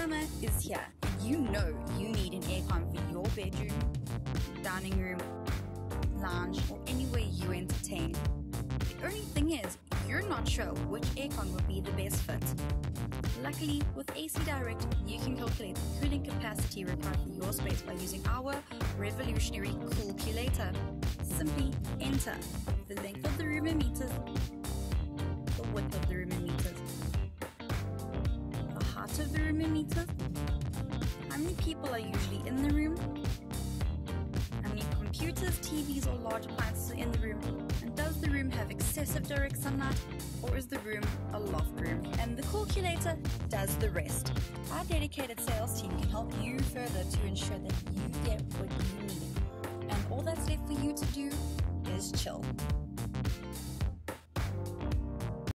Summer is here. You know you need an aircon for your bedroom, dining room, lounge, or anywhere you entertain. The only thing is, you're not sure which aircon would be the best fit. Luckily, with AC Direct, you can calculate the cooling capacity required for your space by using our revolutionary Coolculator. Simply enter the length of the room in meters, the width of the room in meters, the height of the room in meters, how many people are usually in the room, how many computers, TVs, or large appliances are in the room, and does the room have excessive direct sunlight, or is the room a loft room? And the Coolculator does the rest. Our dedicated sales team can help you further to ensure that you get what you need. And all that's left for you to do is chill.